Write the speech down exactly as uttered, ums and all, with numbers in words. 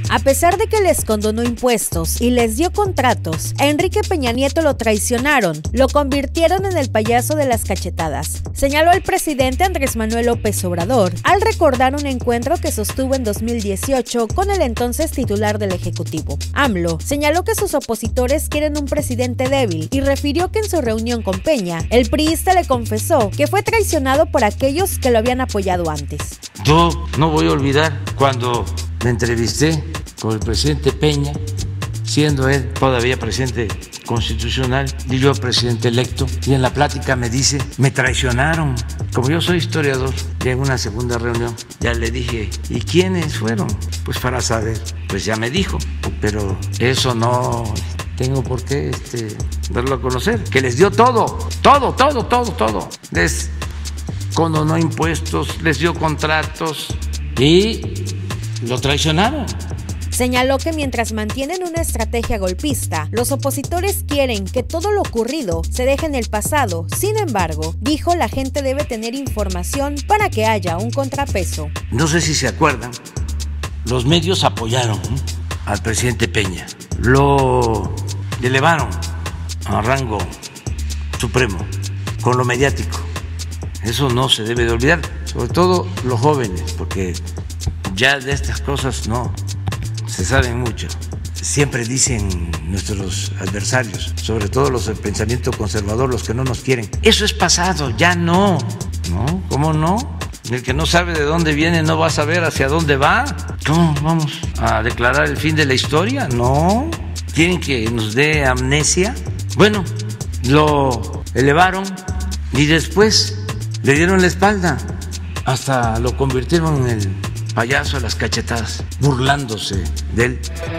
A pesar de que les condonó impuestos y les dio contratos, a Enrique Peña Nieto lo traicionaron, lo convirtieron en el payaso de las cachetadas, señaló el presidente Andrés Manuel López Obrador al recordar un encuentro que sostuvo en dos mil dieciocho con el entonces titular del Ejecutivo. AMLO señaló que sus opositores quieren un presidente débil y refirió que en su reunión con Peña, el priista le confesó que fue traicionado por aquellos que lo habían apoyado antes. Yo no voy a olvidar cuando me entrevisté con el presidente Peña, siendo él todavía presidente constitucional y yo presidente electo, y en la plática me dice, me traicionaron. Como yo soy historiador, y en una segunda reunión ya le dije, ¿y quiénes fueron? Pues para saber, pues ya me dijo, pero eso no tengo por qué este, darlo a conocer, que les dio todo, todo, todo, todo, todo. Les condonó impuestos, les dio contratos y lo traicionaron. Señaló que mientras mantienen una estrategia golpista, los opositores quieren que todo lo ocurrido se deje en el pasado. Sin embargo, dijo, la gente debe tener información para que haya un contrapeso. No sé si se acuerdan, los medios apoyaron ¿eh? al presidente Peña, lo elevaron a rango supremo con lo mediático. Eso no se debe de olvidar, sobre todo los jóvenes, porque ya de estas cosas no se saben mucho. Siempre dicen nuestros adversarios, sobre todo los del pensamiento conservador, los que no nos quieren, eso es pasado, ya no. ¿No? ¿Cómo no? El que no sabe de dónde viene no va a saber hacia dónde va. ¿Cómo vamos a declarar el fin de la historia? No. ¿Quieren que nos dé amnesia? Bueno, lo elevaron y después le dieron la espalda. Hasta lo convirtieron en el payaso de las cachetadas, burlándose de él.